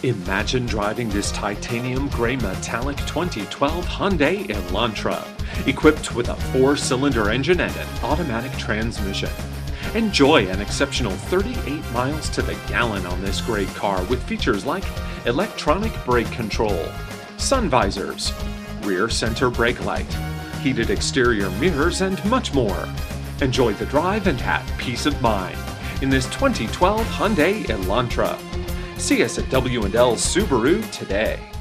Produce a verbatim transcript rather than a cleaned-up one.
Imagine driving this titanium gray metallic twenty twelve Hyundai Elantra, equipped with a four-cylinder engine and an automatic transmission. Enjoy an exceptional thirty-eight miles to the gallon on this great car with features like electronic brake control, sun visors, rear center brake light, heated exterior mirrors, and much more. Enjoy the drive and have peace of mind in this twenty twelve Hyundai Elantra. See us at W and L Subaru today.